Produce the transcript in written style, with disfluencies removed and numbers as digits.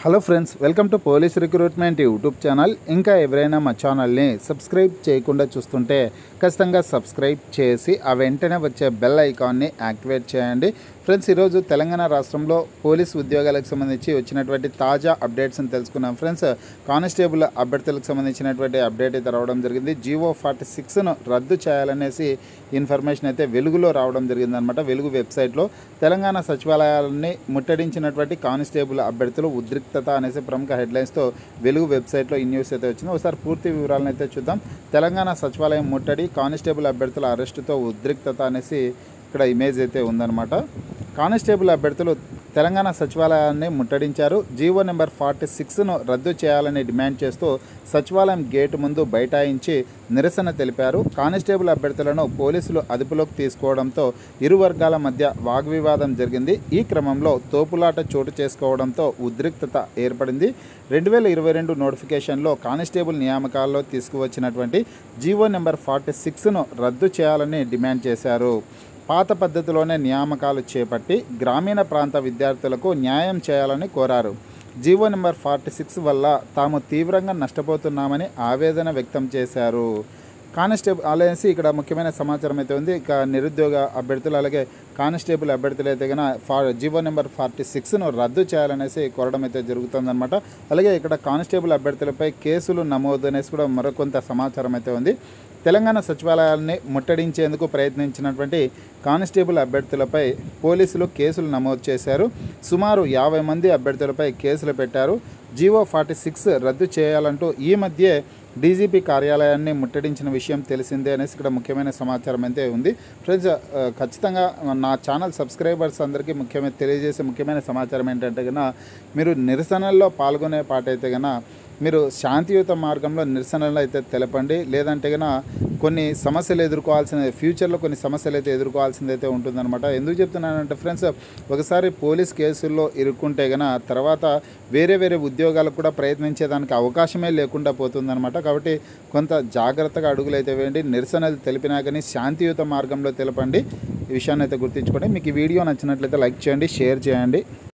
Hello friends, welcome to police recruitment YouTube channel. ఇంకా ఎవరైనా మా ఛానల్ని సబ్స్క్రైబ్ చేయకుండా చూస్తుంటే ఖచ్చితంగా సబ్స్క్రైబ్ చేసి ఆ వెంటనే వచ్చే బెల్ ఐకాన్ని యాక్టివేట్ చేయండి. ఫ్రెండ్స్, ఈరోజు తెలంగాణ రాష్ట్రంలో పోలీస్ ఉద్యోగాలకు సంబంధించి వచ్చినటువంటి తాజా అప్డేట్స్ని తెలుసుకున్నాం. ఫ్రెండ్స్, కానిస్టేబుల్ అభ్యర్థులకు సంబంధించినటువంటి అప్డేట్ అయితే రావడం జరిగింది. G.O.46ను రద్దు చేయాలనేసి ఇన్ఫర్మేషన్ అయితే వెలుగులో రావడం జరిగిందనమాట. వెలుగు వెబ్సైట్లో తెలంగాణ సచివాలయాలని ముట్టడించినటువంటి కానిస్టేబుల్ అభ్యర్థులు ఉద్రిక్తత అనేసి ప్రముఖ హెడ్లైన్స్తో వెలుగు వెబ్సైట్లో ఈ న్యూస్ అయితే వచ్చింది. ఒకసారి పూర్తి వివరాలను అయితే చూద్దాం. తెలంగాణ సచివాలయం ముట్టడి, కానిస్టేబుల్ అభ్యర్థుల అరెస్టుతో ఉద్రిక్తత అనేసి ఇక్కడ ఇమేజ్ అయితే ఉందన్నమాట. కానిస్టేబుల్ అభ్యర్థులు తెలంగాణ సచివాలయాన్ని ముట్టడించారు. జీవో నెంబర్ 46ను రద్దు చేయాలని డిమాండ్ చేస్తూ సచివాలయం గేటు ముందు బైఠాయించి నిరసన తెలిపారు. కానిస్టేబుల్ అభ్యర్థులను పోలీసులు అదుపులోకి తీసుకోవడంతో ఇరు వర్గాల మధ్య వాగ్వివాదం జరిగింది. ఈ క్రమంలో తోపులాట చోటు చేసుకోవడంతో ఉద్రిక్తత ఏర్పడింది. 2022 నోటిఫికేషన్లో కానిస్టేబుల్ నియామకాల్లో తీసుకువచ్చినటువంటి జీవో నెంబర్ 46ను రద్దు చేయాలని డిమాండ్ చేశారు. పాత పద్ధతిలోనే నియామకాలు చేపట్టి గ్రామీణ ప్రాంత విద్యార్థులకు న్యాయం చేయాలని కోరారు. జీవో నెంబర్ 46 వల్ల తాము తీవ్రంగా నష్టపోతున్నామని ఆవేదన వ్యక్తం చేశారు. కానిస్టేబుల్ అలాగే ఇక్కడ ముఖ్యమైన సమాచారం అయితే ఉంది. ఇక నిరుద్యోగ అభ్యర్థులు అలాగే కానిస్టేబుల్ అభ్యర్థులు అయితే కనుక జీవో నెంబర్ 46ను రద్దు చేయాలనేసి కోరడం అయితే జరుగుతుందన్నమాట. అలాగే ఇక్కడ కానిస్టేబుల్ అభ్యర్థులపై కేసులు నమోదు అనేసి కూడా మరికొంత సమాచారం అయితే ఉంది. తెలంగాణ సచివాలయాన్ని ముట్టడించేందుకు ప్రయత్నించినటువంటి కానిస్టేబుల్ అభ్యర్థులపై పోలీసులు కేసులు నమోదు చేశారు. సుమారు 50 మంది అభ్యర్థులపై కేసులు పెట్టారు. G.O.46 రద్దు చేయాలంటూ ఈ మధ్య డీజీపీ కార్యాలయాన్ని ముట్టడించిన విషయం తెలిసిందే అనేసి ఇక్కడ ముఖ్యమైన సమాచారం అయితే ఉంది. ఫ్రెండ్స్, ఖచ్చితంగా నా ఛానల్ సబ్స్క్రైబర్స్ అందరికీ తెలియజేసే ముఖ్యమైన సమాచారం ఏంటంటే కన్నా, మీరు నిరసనల్లో పాల్గొనే పాట అయితే కన్నా మీరు శాంతియుత మార్గంలో నిరసనలు అయితే తెలపండి. లేదంటే కన్నా కొన్ని సమస్యలు ఫ్యూచర్లో కొన్ని సమస్యలు అయితే ఎదుర్కోవాల్సిందైతే ఉంటుందన్నమాట. ఎందుకు చెప్తున్నానంటే ఫ్రెండ్స్, ఒకసారి పోలీస్ కేసుల్లో ఇరుక్కుంటే కన్నా తర్వాత వేరే ఉద్యోగాలకు కూడా ప్రయత్నించేదానికి అవకాశమే లేకుండా పోతుందన్నమాట. కాబట్టి కొంత జాగ్రత్తగా అడుగులు అయితే వేయండి. నిరసనలు తెలిపినా కానీ శాంతియుత మార్గంలో తెలపండి. ఈ విషయాన్ని అయితే గుర్తుంచుకోండి. మీకు ఈ వీడియో నచ్చినట్లయితే లైక్ చేయండి, షేర్ చేయండి.